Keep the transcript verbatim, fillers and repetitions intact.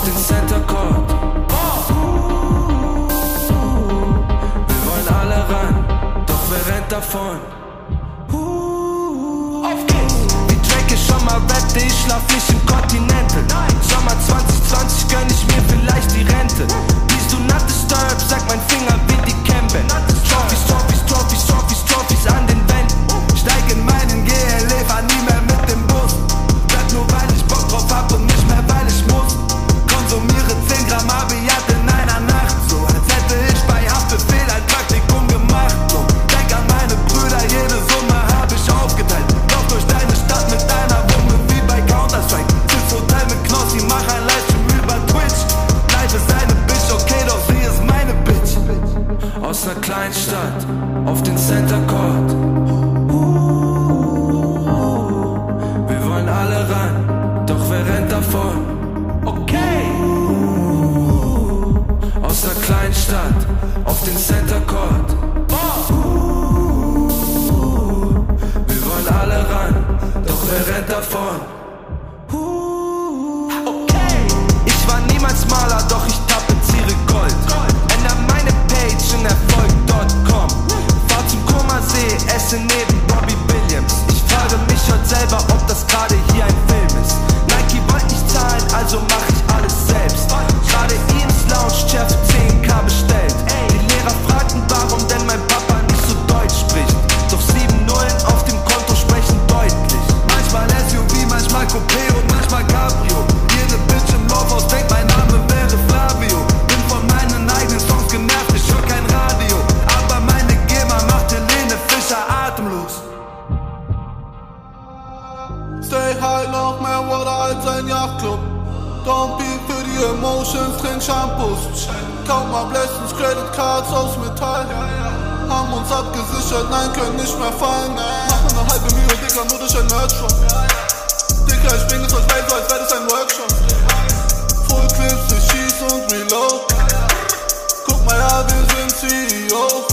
auf den Center Court. Wir wollen alle ran, doch wer rennt davon? Wie Drake schon mal rappte, ich schlaf nicht im Continental. Sommer zwanzig zwanzig gönn ich mir vielleicht die Rente. Please do not disturb, sagt mein Finger wie die Campbell. Trophies, Trophies, Trophies, Trophies, Trophies an den Wänden. Steig in meinen G L E, fahr nie mehr mit dem Bus. Bleib nur weil ich Bock drauf hab und nicht mehr weil ich muss. Konsumiere zehn Gramm Abiat in einer Nacht, so als hätte ich bei Haftbefehl ein Praktikum gemacht. So, denk an meine Brüder, jede Summe hab ich aufgeteilt. Lauf durch deine Stadt mit deiner Wumme wie bei Counter-Strike. Sitz Hotel mit Knossi, mach ein Livestream über Twitch. Life ist eine Bitch, okay, doch sie ist meine Bitch. Aus ner Kleinstadt, auf den Center Court. Wir wollen alle ran, doch wer rennt davon? Okay. Aus ner Kleinstadt, auf den Center Court. Wir wollen alle ran, doch wer rennt davon? Okay. Ich war niemals Maler, doch ich tapeziere Gold. Änder meine Page in Erfolg Punkt com. Fahr zum Kummersee, esse neben Robbie Williams. Ich frage mich heute selber, ob das gerade hier ein Film ist. Nike wollte nicht zahlen, also mach ich alles selbst. Gerade ins Lounge-Chair für zehn K bestellt. Die Lehrer fragten, warum denn mein Papa nicht so Deutsch spricht. Doch sieben Nullen auf dem Konto sprechen deutlich. Manchmal S U V, manchmal Coupé und manchmal Cabrio. Jede Bitch im Laufhaus denkt, mein Name wäre Flavio. Bin von meinen eigenen Songs genervt, ich hör kein Radio. Aber meine Gema macht Helene Fischer atemlos. Stay high, noch mehr Water als ein Yachtclub. Don't be für die Emotions, trink Shampoos. Kauf mal Blessings, Credit Cards aus Metall. Haben uns abgesichert, nein, können nicht mehr fallen. Mach mir ne halbe Mühe, Digga, nur durch ein Merch-Shop. Digga, ich bring es euch bei, so als wäre das ein Workshop. Full Clips, ich schieß und reload. Guck mal, ja, wir sind C E O.